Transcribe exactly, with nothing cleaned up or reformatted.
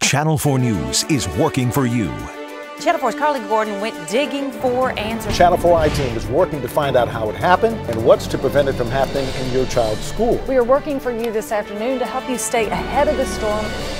Channel four News is working for you. Channel four's Carly Gordon went digging for answers. Channel four I-Team is working to find out how it happened and what's to prevent it from happening in your child's school. We are working for you this afternoon to help you stay ahead of the storm